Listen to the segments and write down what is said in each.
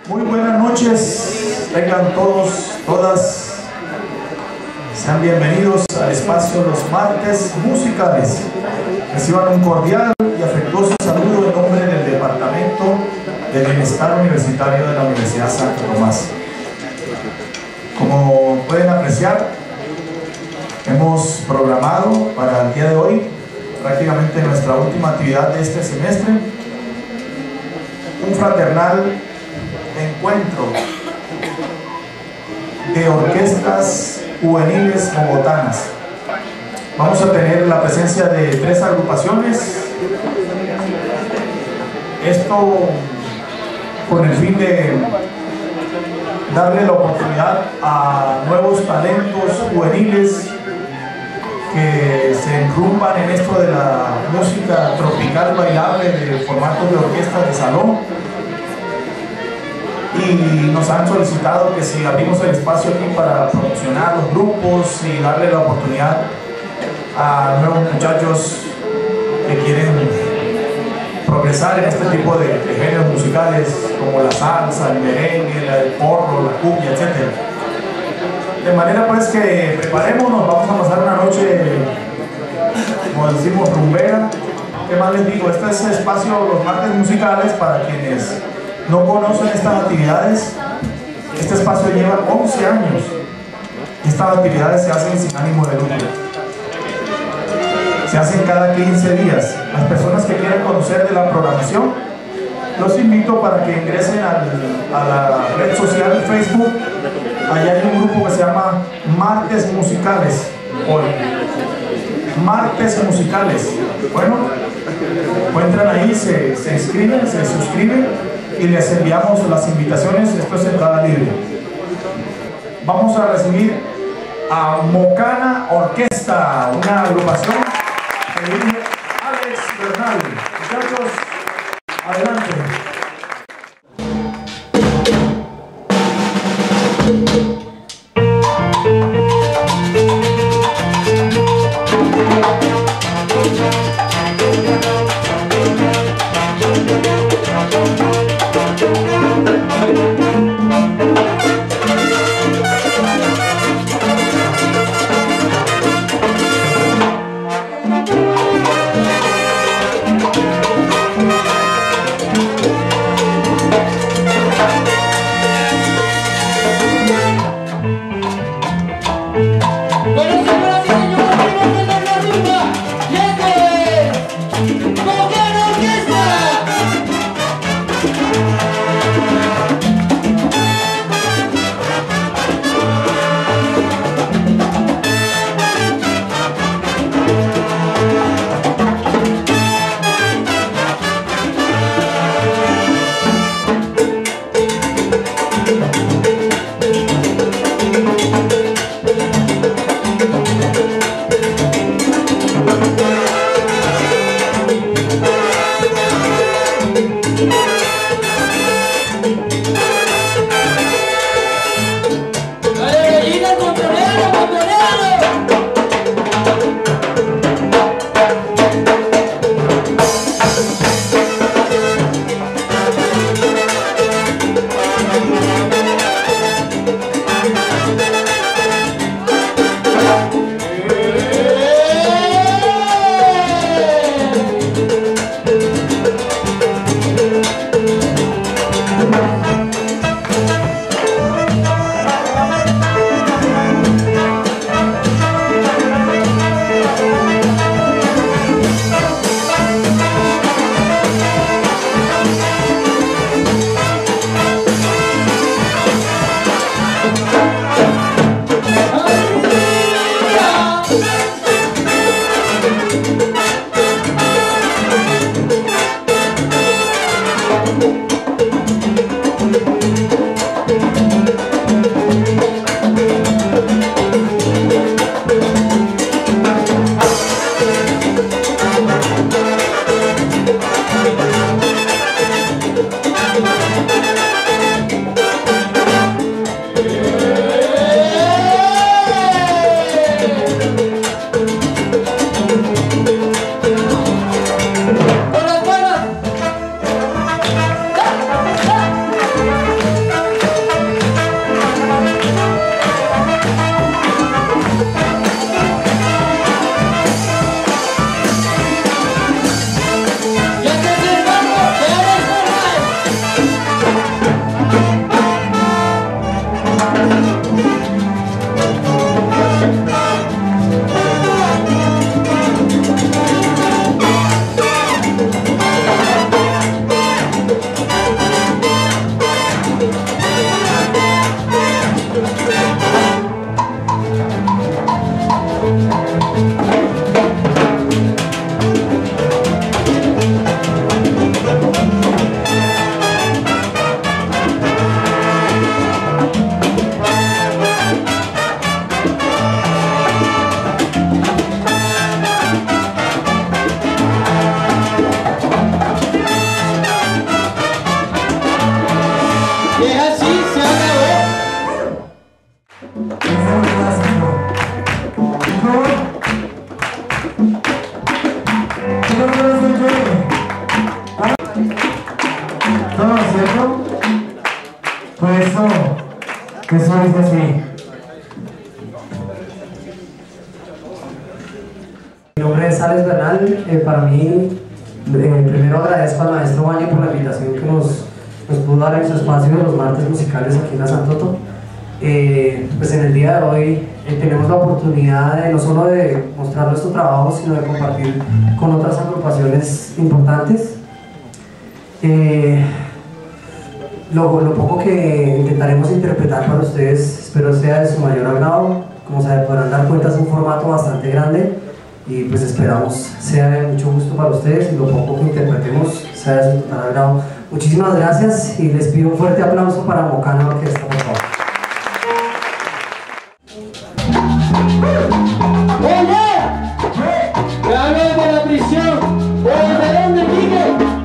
Muy buenas noches, vengan todos, todas, sean bienvenidos al espacio Los Martes Musicales. Reciban un cordial y afectuoso saludo en nombre del Departamento de Bienestar Universitario de la Universidad Santo Tomás. Como pueden apreciar, hemos programado para el día de hoy, prácticamente nuestra última actividad de este semestre, un fraternal encuentro de orquestas juveniles bogotanas. Vamos a tener la presencia de 3 agrupaciones, esto con el fin de darle la oportunidad a nuevos talentos juveniles que se enrumban en esto de la música tropical bailable de formatos de orquesta de salón, y nos han solicitado que si abrimos el espacio aquí para promocionar los grupos y darle la oportunidad a nuevos muchachos que quieren progresar en este tipo de géneros musicales como la salsa, el merengue, el porro, la cumbia, etc. De manera pues que preparémonos, vamos a pasar una noche, como decimos, rumbera. ¿Qué más les digo? Este es el espacio Los Martes Musicales. Para quienes no conocen estas actividades, este espacio lleva 11 años. Estas actividades se hacen sin ánimo de lucro. Se hacen cada 15 días. Las personas que quieran conocer de la programación, los invito para que ingresen a la red social Facebook. Allá hay un grupo que se llama Martes Musicales. Hoy. Martes Musicales. Bueno, entran ahí, se inscriben, se suscriben y les enviamos las invitaciones. Esto es entrada libre. Vamos a recibir a Mocana Orquesta, una agrupación que dirige Alex Bernal. Muchachos, adelante. Que eso dice así. Mi nombre es Alex Bernal. Para mí, primero agradezco al maestro Baño por la invitación que nos pudo dar en su espacio de los martes musicales aquí en la Santoto. Pues en el día de hoy tenemos la oportunidad de no solo de mostrar nuestro trabajo, sino de compartir con otras agrupaciones importantes. Lo poco que intentaremos interpretar para ustedes espero sea de su mayor agrado. Como se podrán dar cuenta, es un formato bastante grande y pues esperamos sea de mucho gusto para ustedes y lo poco que interpretemos sea de su total agrado. Muchísimas gracias y les pido un fuerte aplauso para Mocana Orquesta, por favor. ¡Gabriel de la prisión! ¿De dónde, Miguel?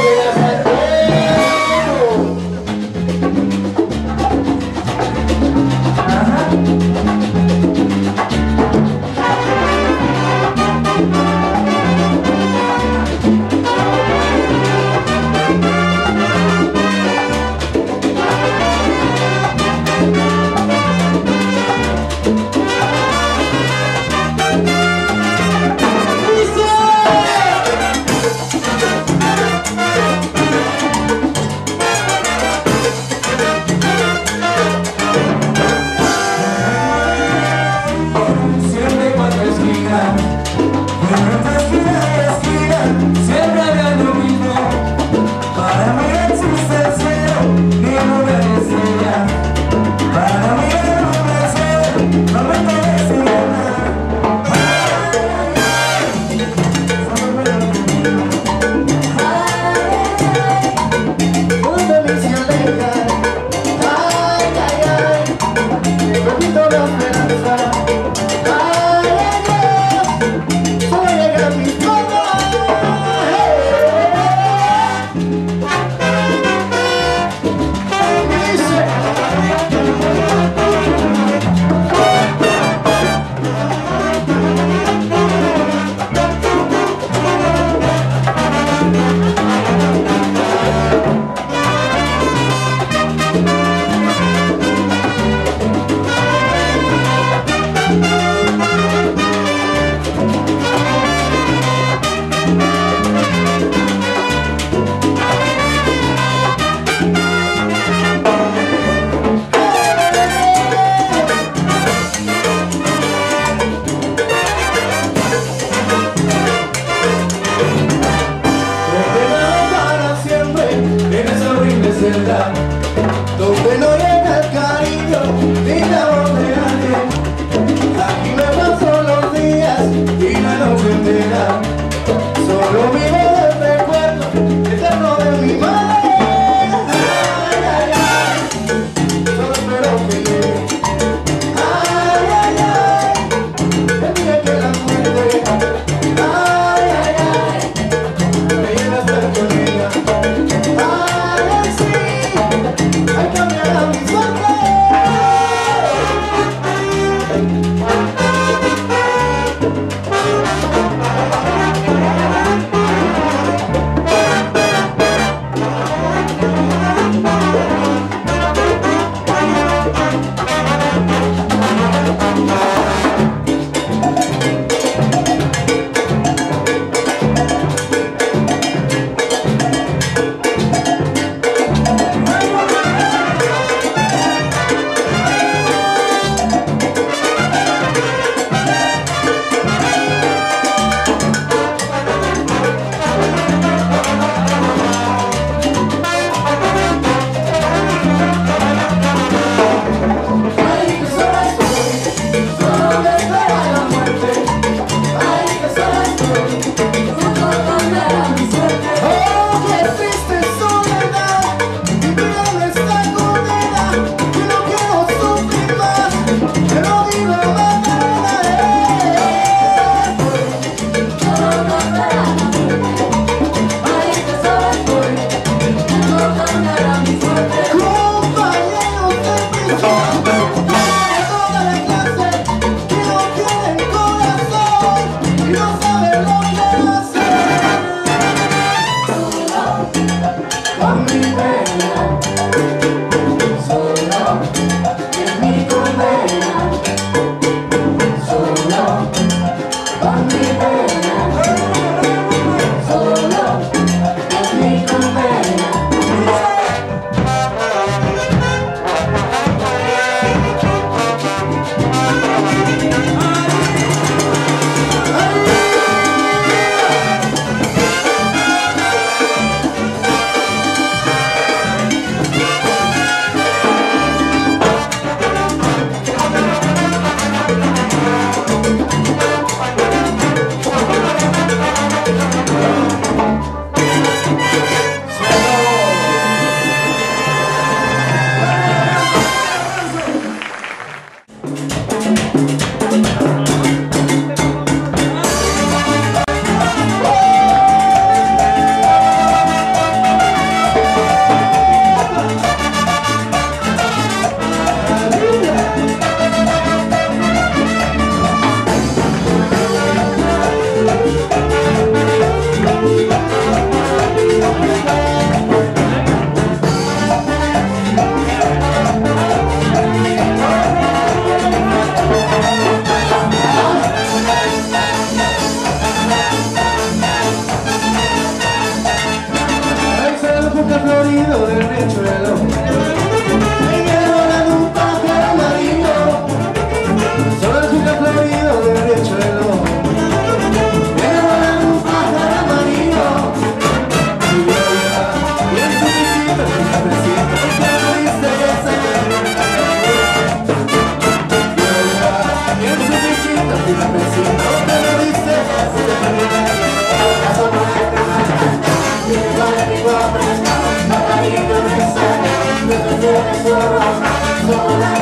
Donde no llega el cariño ni la voz de nadie. Aquí me paso los días y la noche entera. Solo vivo del recuerdo eterno de mi madre. Ay, ay, ay, solo espero que llegue. Ay, ay, ay, el día que la muerte. Ay, ay, ay, me lleva a estar con ella. Ay, sí, hay que cambiar a mi suerte.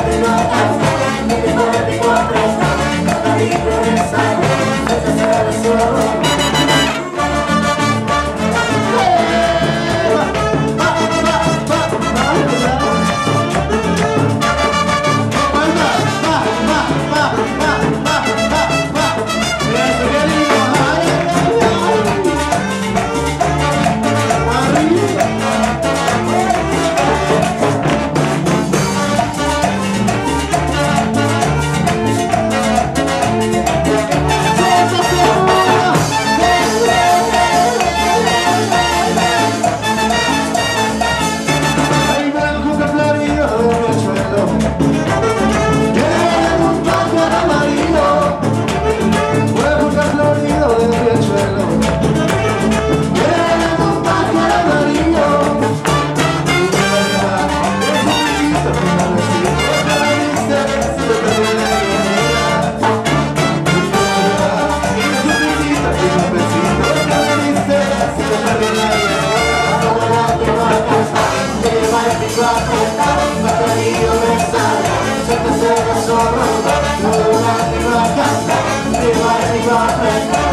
Rock,